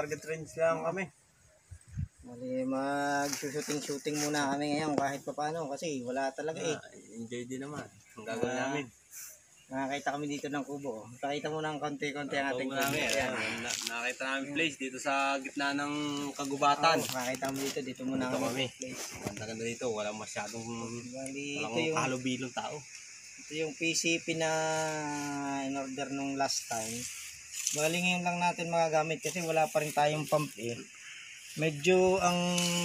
target range lang kami. Mali mag-shooting muna kami ngayon kahit papaano kasi wala talaga Enjoy din naman ang gagawin namin. Nakakita kami dito ng kubo. Pakita mo ng konti-konti ang ating kubo. Nakakita namin place dito sa gitna ng kagubatan. Nakakita kami dito muna kami. Ganda dito, walang masyadong walang halo-bilong tao. Ito yung PCP na in-order nung last time. Bali ngayon lang natin magagamit kasi wala pa rin tayong pump Medyo ang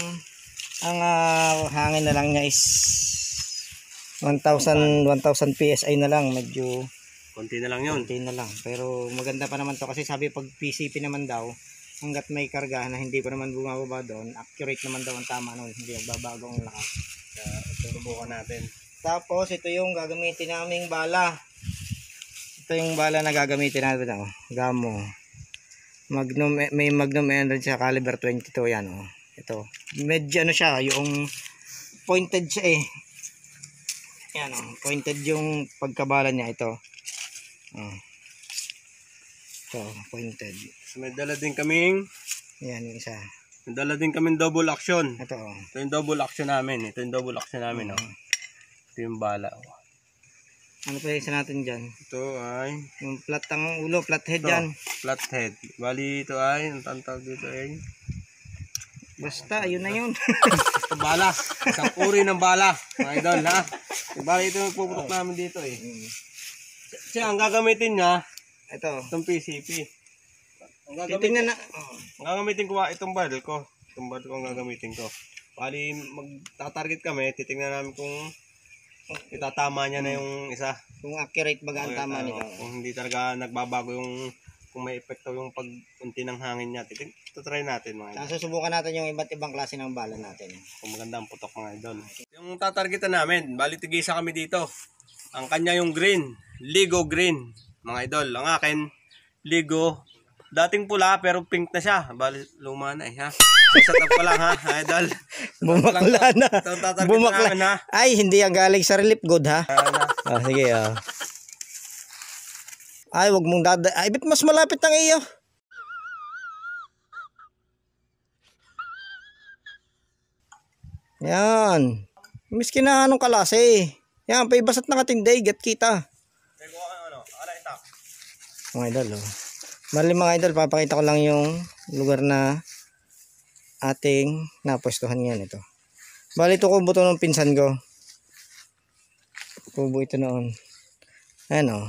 hangin na lang niya is 1000 PSI na lang, medyo konti na lang yun. Konti na lang. Pero maganda pa naman to kasi sabi pag PCP naman daw, hanggat may karga na hindi pa naman bumababa doon, accurate naman daw ang tama noon, hindi magbabago ang lakas. Susubukan natin. Tapos ito yung gagamitin naming bala. Ito yung bala na gagamitin natin, Gamo. Magnum, may Magnum Energy sa caliber 22 yan, Ito. Medyo siya, yung pointed siya Yan, pointed yung pagkabala niya ito. Ito, pointed. So, may dala din kaming isa. May dala din kaming double action. Ito, Ito yung double action namin. Ito yung bala. Ano pa isa natin dyan? Ito ay yung ang ulo, flat head yan. Flat head. Bali ito ay, ang tantawag dito ay basta, yun na yun. Ito bala. Isang uri ng bala. Mga idol, ha? Bali ito yung puputok namin dito Kasi ang gagamitin niya, itong PCP. Titingnan na. Ang gagamitin ko itong barrel ko. Itong barrel ko ang gagamitin ko. Bali magta-target kami, titingnan namin kung itatama niya na yung isa. Kung accurate baga ang tama nito. Kung hindi talaga nagbabago kung may epekto yung pag-unti ng hangin niya. Try natin mga idol. Susubukan natin yung iba't ibang klase ng bala natin. Kung maganda ang putok mga idol. Yung tatargetan namin, bali tigisa kami dito. Ang kanya yung green, Ligo green. Mga idol, ang akin, Ligo. Dating pula pero pink na siya. Bali luma na ha. Set up ko lang ha, idol. Bumakla na. Bumakla na. Ay, hindi ang galing sa relief good ha. Sige Ay, wag mong ay, bit mas malapit ng iyo. Yan. Miskin na anong kalase. Yan, paibasat na katinday, get kita. Mga idol, Mali mga idol, papakita ko lang yung lugar na ating napwestuhan ngayon ito. Bali ito kubo to ng pinsan ko. Kubo ito noon. Ayan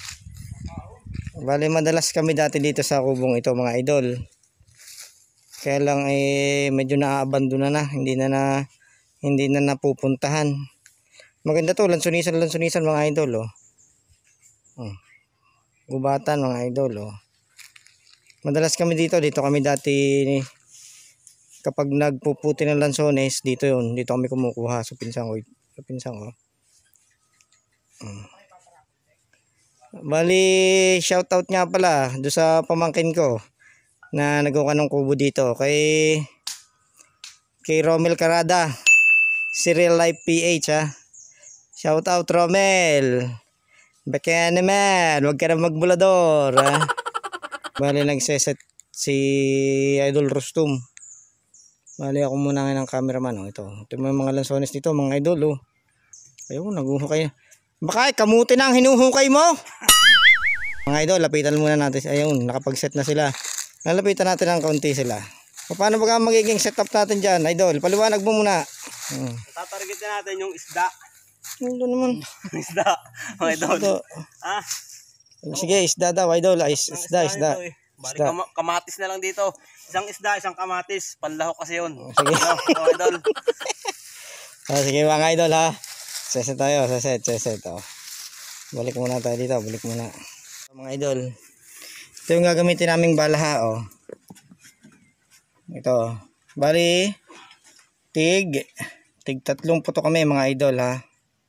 Bali madalas kami dati dito sa kubong ito mga idol. Kaya lang medyo naaabandona na. Hindi na napupuntahan. Maganda to, lansunisan mga idol Gubatan mga idol Madalas kami dito kami dati kapag nagpuputi ng lansones, dito kami kumukuha sa pinsan ko. Bali, shoutout nga pala do sa pamangkin ko na nagkuha ng kubo dito kay Romel Carada, Serial Life PH Shoutout Romel. Baka naman, wag ka na magbulador Bali nagseset si Idol Rustum. Bali ako muna ngayon ng cameraman Ito yung mga lansones dito mga idol Ayun, naguhukay. Baka kamuti na ang hinuhukay mo. Mga idol, lapitan muna natin. Ayun, nakapag-set na sila. Lalapitan natin ng kaunti sila. Paano ba magiging setup natin dyan, idol? Paliwanag mo muna. Tatargetin natin yung isda. Ano naman? Isda, mga idol. Sige, isda daw, idol. Isda. Bali kamatis na lang dito. Isang isda, isang kamatis. Panlahok kasi yun. Sige. Mga idol. Sige mga idol ha. Seset tayo, seset. Balik muna tayo dito, mga idol. Ito yung gagamitin naming bala Ito. Bali, tig 30 puto kami mga idol ha.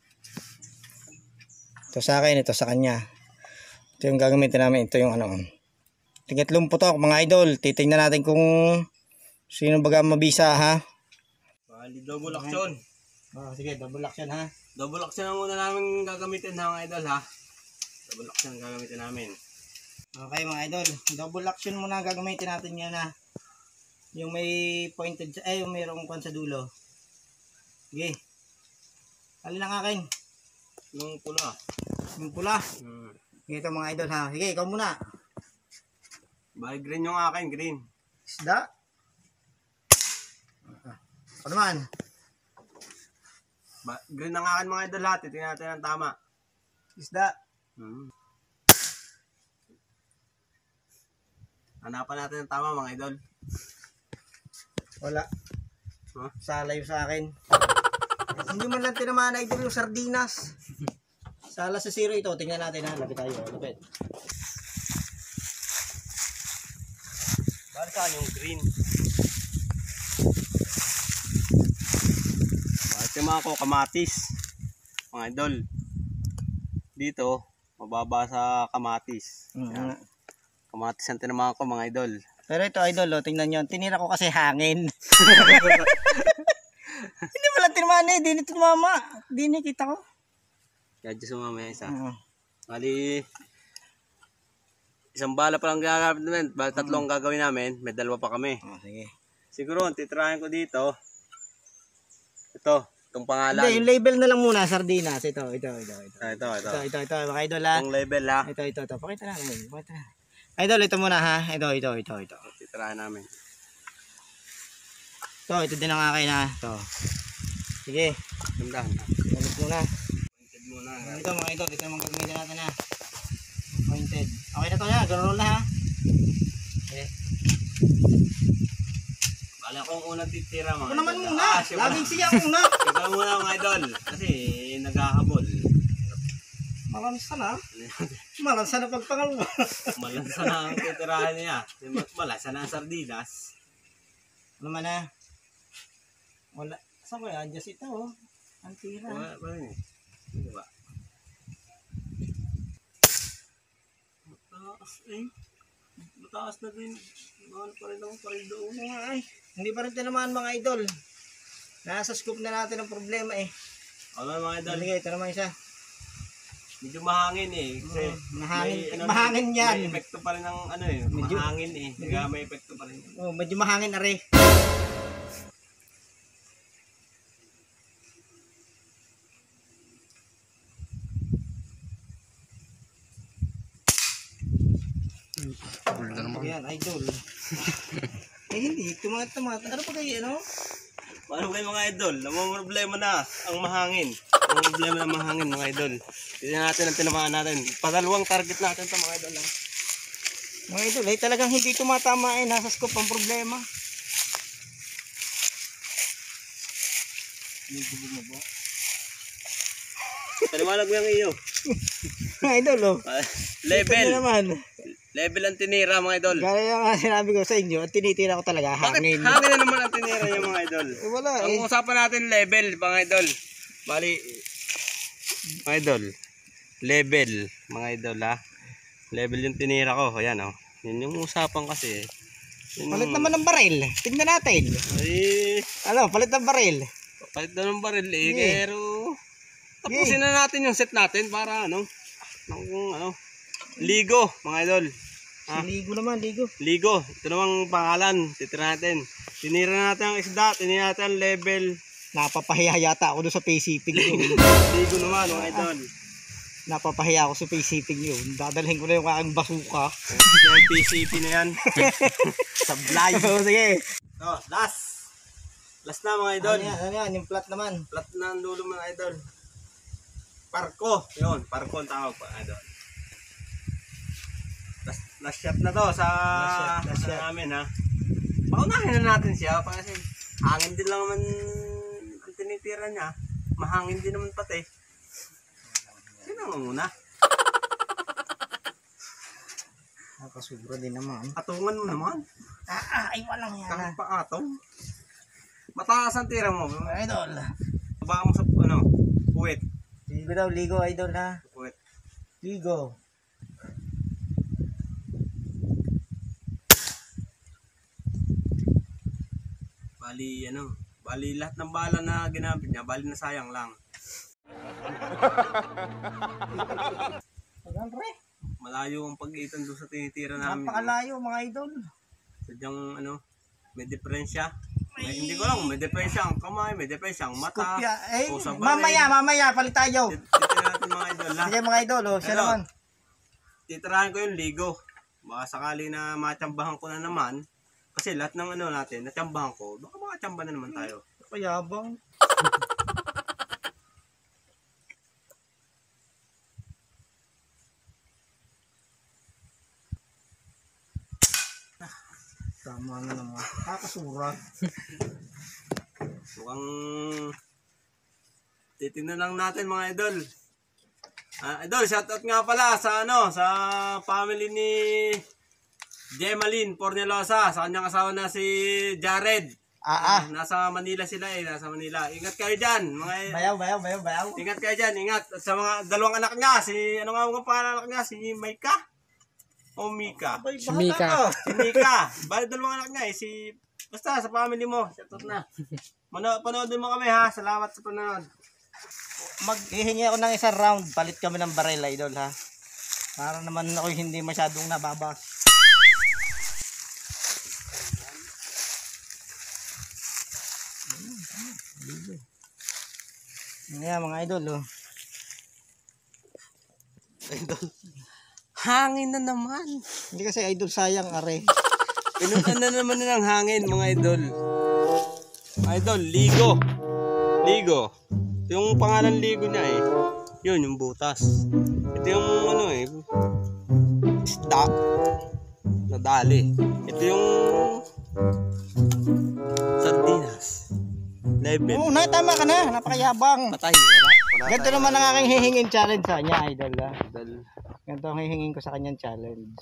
Ito sa akin, ito sa kanya. Ito yung gagamitin namin, ito yung tig 30 puto mga idol. Titingnan natin kung sino baga mabisa ha. Bali, double action. Sige, double action ha. Double action ang una namin gagamitin mga idol ha. Double action ang gagamitin namin. Okay mga idol, double action muna gagamitin natin yan ha. Yung may pointed, yung mayroong kwan sa dulo. Sige. Alin ang akin? Yung pula. Yung pula. Ito mga idol ha. Sige, ikaw muna. Bali green yung akin, green. Isda. Ano naman? Green ang akin mga idol lahat. Tingnan natin ang tama. Isda. Hanapan natin ang tama mga idol. Wala. Huh? Sala yung sa akin. Hindi man lang tinamaan na idol yung sardinas. Sala sa zero ito. Tingnan natin ha. Lapit tayo. Lapit. Bali saan yung green? Bakit yung mga ko kamatis? Mga idol. Dito, mababa sa kamatis. Yan. Kamatis ang tinamaan ko mga idol. Pero ito idol, tingnan nyo. Tinira ko kasi hangin. Hindi mo lang tinamaan eh. Di nito mama. Di nakita ko. Kaya dyan sumamaya isa. Bali, isang bala pa lang gagamit namin. Bali tatlong gagawin namin. May dalawa pa kami. Sige. Siguro, titrahin ko dito. Ito, itong pangalan. Hindi, yung label na lang muna. Sardinas. Ito. Ito. Ito. Mga idol ha. Itong label ha. Ito. Pakita na. Idol, ito muna ha. Ito. Titrahin namin. Ito din ang akin ha. Ito. Sige. Gandaan. Balik muna. Pointed muna. Ito mga idol. Ito naman gagamitin natin ha. Pointed. Okay na to ha. Gano'n na ha. Okay. Bala kong unang titira mga Ako naman idol. muna. Laging siya muna. Ikaw muna mga idol. Kasi naghahabol. Malansa na. Malansa na pagpangalawa. Malansa na ang titirahin niya. Malansa na ang sardinas. Ano man ha. Wala. Saan ko yan? Just ito oh. Ang tira. Wala pa rin eh. Hindi ba? Mataas eh. Mataas na din. Mahal pa rin ako pa rin doon. Hindi pa rin tinamaan mga idol. Nasa scoop na natin ang problema eh. Ano mga idol? Sige, ito naman isa. Medyo mahangin eh. Kasi mahangin yan. May epekto pa rin ng ano eh. Mahangin eh. Kaya may epekto pa rin. Oh, medyo mahangin na rin. Ayan, idol. Hindi, tumat. Ano pa kayo, ano? Paano kayo mga idol? Namang problema na ang mahangin. Ang problema na mahangin mga idol. Tignan natin ang tinamaan natin. Padalawang target natin ito mga idol. Mga idol, talagang hindi tumatama eh. Nasa scope ang problema. Paliwanag mo yung iyo. Mga idol, oh. Level. Ito naman. Level ang tinira mga idol. Gaya yung sinabi ko sa inyo, at tinitira ko talaga, hangin. Bakit hangin na naman ang tinira niya mga idol? Wala eh. Ang usapan natin level mga idol. Bali, mga idol. Level mga idol ha. Level yung tinira ko. Ayan o. Yun yung usapan kasi. Palit naman ng baril. Tingnan natin. Ay, Ano, palit ng baril. palit na ng baril eh. Pero, tapusin na natin yung set natin para ano. Ligo mga idol. Ligo naman, ligo. Ligo. Ito namang pangalan. Titira natin. Tinira natin ang isda. Tinira natin ang level. Napapahiya yata ako doon sa PCP yun. Ligo naman mga idol. Napapahiya ako sa PCP yun. Dadalhin ko na yung aking basuka. Yung PCP na yan. Sablay. Sige. So, last. Last na mga idol. Ano yan? Yung plat naman. Plat na ang dulo mga idol. Parko. Yun. Parko ang tawag pa idol. Last shot na to sa Last shot. namin ha. Paunahin na natin siya kasi hangin din lang naman ang tinitira niya. Mahangin din naman pati. Sino nga muna? Nakasubra din naman. Atungan mo naman. Ay walang Kahit pa atong. Mataas ang tira mo. Idol. Baba mo sa puwet. Ligo daw, ligo idol ha. Puwet. Ligo. Bali lahat ng bala na ginamit niya, bali na sayang lang. Malayo ang pag-itan doon sa tinitira namin. Napakalayo mga idol. Sadyang May diferensya. Hindi ko lang, may diferensya ang kamay, may diferensya ang mata. Kopya. Eh, o sa baril. mamaya, palit tayo. Titignan natin mga idol ha. Sige mga idol, siya Ano? naman. Titirahan ko yung ligo. Baka sakali na matsambahan ko na naman. Kasi lahat ng ano natin, natsambahan ko, baka makatsamba na naman tayo. Payabang. Tama na naman. Kakasura. Mukhang titignan lang natin mga idol. Idol, shoutout nga pala sa ano, sa family ni Gemaline Pornelosa, sa kanyang asawa na si Jared. Nasa Manila sila nasa Manila. Ingat kayo diyan, mga Bayaw. Ingat kayo diyan, ingat. At sa mga dalawang anak niya, si ano nga ang pangalan anak niya, si Maika o Mika. Si Mika. Si Mika. Bali dalawang anak niya basta sa family mo, shoutout na. Panoodin mo kami ha. Salamat sa panood. Maghihingi ako ng isang round, palit kami ng baril idol ha. Para naman ako hindi masyadong nababas. Ayan mga idol Idol. Hangin na naman. Hindi kasi idol sayang are. Pinunan na naman ng hangin mga idol. Idol, ligo. Ligo. Ito yung pangalan ligo niya Yun, yung butas. Ito yung ano isda. Nadali. Ito yung sardinas. Level. Oo, tama ka na. Napakayabang. Patay. Wala Ganito naman ang aking hihingin challenge sa kanya, idol ha. Idol. Ganito ang hihingin ko sa kanyang challenge.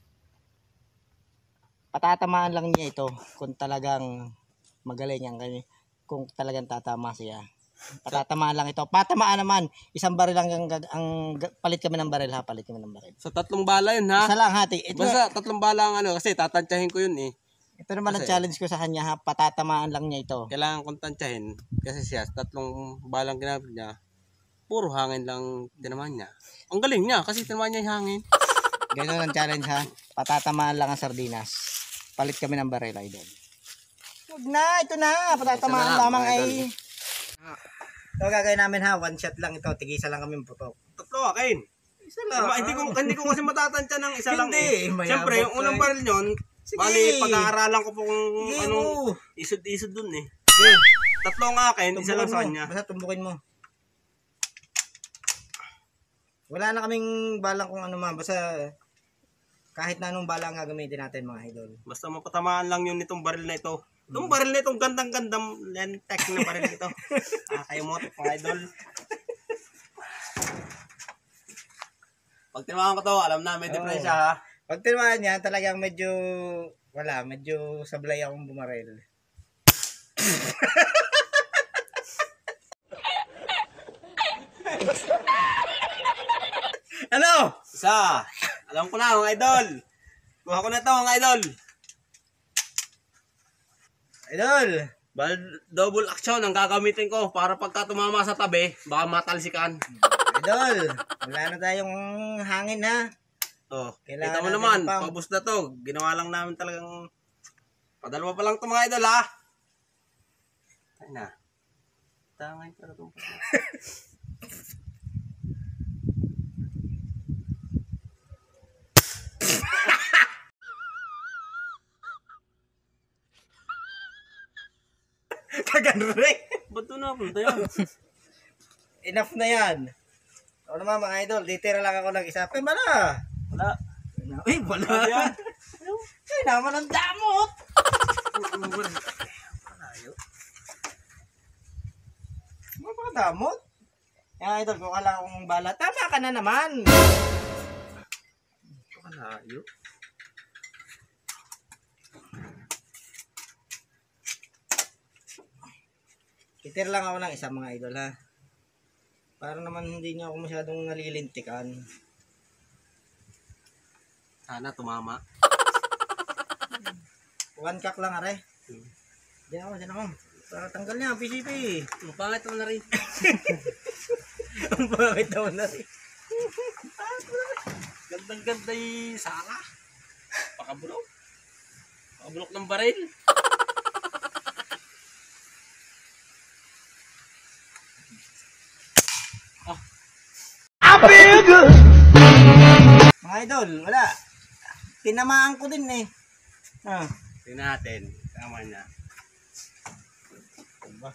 Patatamaan lang niya ito kung talagang magaling yan. Kung talagang tatama siya. Patatamaan lang ito. Patamaan naman. Isang baril lang ang palit kami ng baril ha. Palit kami ng baril. So 3 bala yun ha. Isa lang hati. Basta 3 bala ang ano kasi tatantyahin ko yun Ito naman ang challenge ko sa kanya ha. Patatamaan lang niya ito. Kailangan kong tantyahin kasi siya 3 balang ginamit niya. Puro hangin lang tinamaan niya. Ang galing niya kasi tinamaan niya yung hangin. Ganun ang challenge ha. Patatamaan lang ang sardinas. Palit kami ng baril idol. Huwag na. Ito na. Patatamaan lamang ay. Ito gagawin namin ha. One shot lang ito. Tigisa lang kami putok. 3 akin. Isa lang. Hindi ko kasi matatansya ng isa lang Hindi, Siyempre, yung unang baril nyon, bali pag-aaralan ko po kung anong isod-isod dun Sige. 3 ang akin, isa lang sa kanya. Basta tumbukin mo. Wala na kaming balang kung ano man. Basta kahit na anong bala ang gagamitin natin mga idol. Basta mapatamaan lang yun nitong baril na ito. Itong baril na itong gandang-gandang lentek na baril ito. Kayo mo mga idol. Pag tinamaan ko to, alam na may diferensya ha. Pag tinamaan niya, talagang medyo sablay akong bumaril. Ano? Isa. Alam ko na mga idol. Kuha ko na to mga idol. Idol. Double action ang gagamitin ko para pagka tumama sa tabi, baka matalsikan. Idol. Wala na tayong hangin ha. Kita mo naman, paubos na to. Ginawa lang namin talagang padalawa pa lang to mga idol ha. Ay na. Tangay para itong Kaganre. ba't doon napunta yan? Enough na yan. O naman mga idol, ditira lang ako ng isa. Pero wala. Wala. Ay, wala. Ano yan? Ay, naman ang damot. Damot? Yan idol, kung kala kong bala, tama ka na naman. Malayo. Titir lang ako ng isa mga idol ha. Para naman hindi niyo ako masyadong nalilintikan. Sana tumama. One cock lang are. Diyan ako. Tanggal niya, PCP. Ang pangit mo na rin. Ang pangit daw na rin. Gandang-ganda yung sala. Pakabulok. Pakabulok ng baril. Mga idol, wala. Tinamaan ko din eh. Tingnan natin. Tama niya. Diba?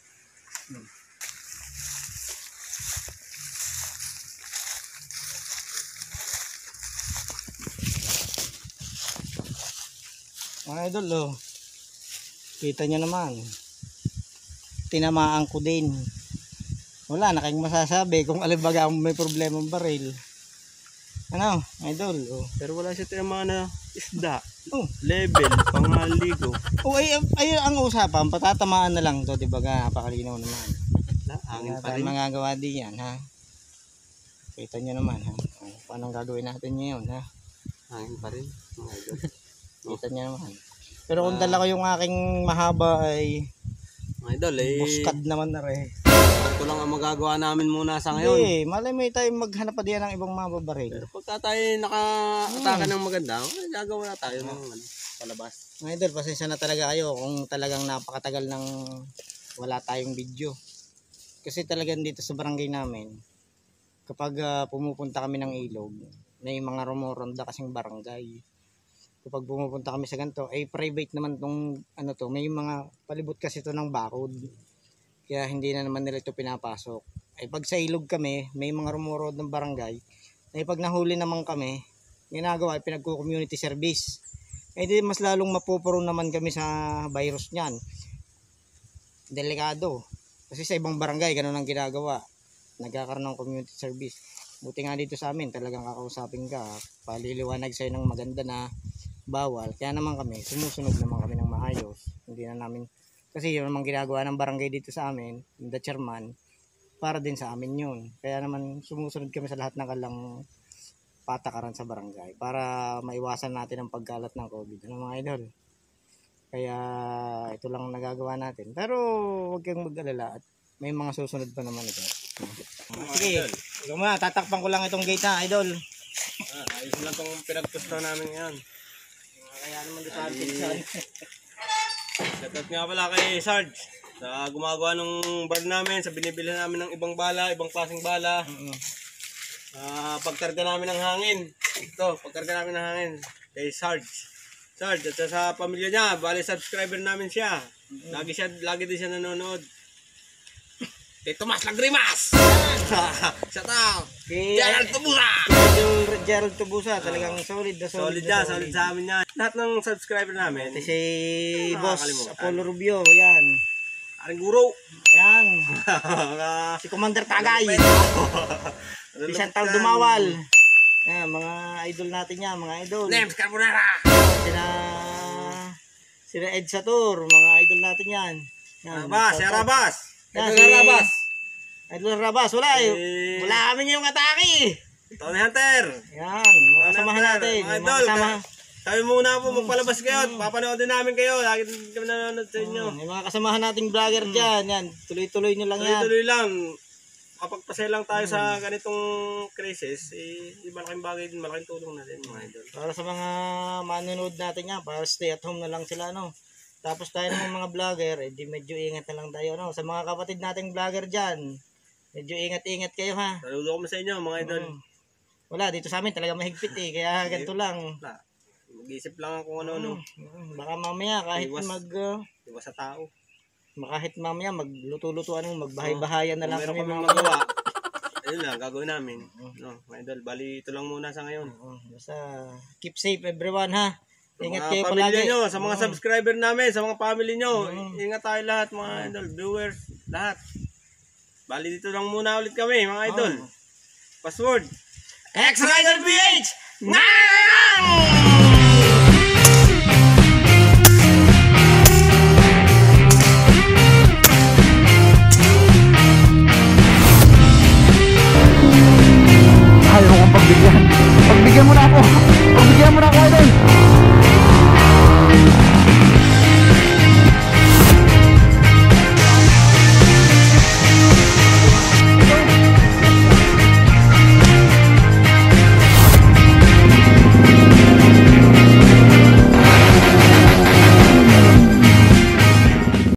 Mga idol, oh. Kita nyo naman. Tinamaan ko din. Wala na kayong masasabi kung alibaga may problema ang baril. Ano, idol, oh. Pero wala siya tinamaan na isda. Oh. Level, pangaligo. Oh, ay ang usapan, patatamaan na lang to, di ba? Napakalinaw naman. Hangin Wala pa tayong rin. magagawa din yan, ha? Kita nyo naman, ha? Oh, paano gagawin natin ngayon, ha? Hangin pa rin. Mga idol. Kita nyo naman. Pero kung dala ko yung aking mahaba ay Mga idol, buskad naman na rin. ito lang ang magagawa namin muna sa ngayon. Hindi, malay mo tayong maghanap pa diyan ng ibang mababaril. Pero pagka tayo naka-atake ng maganda, gagawa na tayo ng palabas. Mga idol, pasensya na talaga kayo kung talagang napakatagal ng wala tayong video. Kasi talagang dito sa barangay namin, kapag pumupunta kami ng ilog, may mga rumoronda kasing barangay. Kapag pumupunta kami sa ganito, ay private naman tong ano to, may mga palibot kasi to ng bakod. Kaya hindi na naman nila ito pinapasok. Ay pag sa ilog kami, may mga rumorod ng barangay, ay pag nahuli naman kami, ginagawa ay pinagko-community service. Ay di mas lalong mapupuro naman kami sa virus niyan. Delikado. Kasi sa ibang barangay, ganun ang ginagawa. Nagkakaroon ng community service. Buti nga dito sa amin, talagang kakausapin ka. Paliliwanag sa'yo ng maganda na bawal. Kaya naman kami, sumusunod naman kami ng maayos. Hindi na namin, kasi yun naman ginagawa ng barangay dito sa amin, the chairman, para din sa amin yun. Kaya naman sumusunod kami sa lahat ng kalang patakaran sa barangay para maiwasan natin ang pagkalat ng COVID. Ano mga idol? Kaya ito lang ang nagagawa natin. Pero huwag kang mag-alala at may mga susunod pa naman ito. Sige, ikaw muna, tatakpan ko lang itong gate na, idol. Ayos lang itong pinagpusto namin ngayon. Kaya naman doon sa atin. Shoutout nga pala kay Sarge sa gumagawa ng bar namin, sa binibili namin ng ibang bala, ibang klaseng bala. Pagkarga namin ng hangin. Ito, pagkarga namin ng hangin kay Sarge. Sarge, at sa pamilya niya, bali subscriber namin siya. Lagi din siya nanonood. Kay Tomas Lagrimas! Shout out! Kay Gerald Tubusa! yung Gerald Tubusa, talagang solid na Solid yan, solid sa amin yan. Lahat ng subscriber namin. Ito si Boss nakakalimutan. Apollo Rubio, yan. Aring guro! Yan. Si Commander Tagay. Si Chantal Dumawal. Yan, mga idol natin yan, mga idol. Nems Carbonara! Sina Ed Satur, mga idol natin yan. Yan, Rabas, si Rabas! Yan, Idol Rabas! Idol Rabas, wala eh. Wala kami yung atake. Tony Hunter! Yan, mga kasamahan natin. Mga Mga idol, kasama. sabi muna po, magpalabas kayo at papanoodin namin kayo. Lagi kami nanonood sa inyo. Yung mga kasamahan nating vlogger dyan, yan. Tuloy-tuloy nyo lang yan. Tuloy-tuloy lang. Kapag pasay lang tayo sa ganitong crisis, malaking bagay din, malaking tulong na din mga idol. Para sa mga manonood natin yan, para stay at home na lang sila, no. Tapos tayo ng mga vlogger, di medyo ingat na lang tayo, no. Sa mga kapatid nating vlogger dyan, medyo ingat-ingat kayo, ha. Saludo kami sa inyo mga idol. Wala, dito sa amin talaga mahigpit eh, kaya ganito lang. Wala. Mag-isip lang kung ano-ano. Baka mamaya kahit Iwas sa tao. kahit mamaya magluto-luto magbahay-bahayan na lang Kung meron kami kami mga magawa, ayun lang, gagawin namin. No, mga idol, bali ito lang muna sa ngayon. Basta keep safe everyone, ha. Ingat Mga kayo pamilya palagi. nyo, sa mga subscriber namin, sa mga family nyo, ingat tayo lahat mga idol, viewers, lahat. Bali dito lang muna ulit kami mga idol. Password, X-Rider PH! Ayaw kong pagbigyan. Pagbigyan mo na ako. Pagbigyan mo na ako, idol.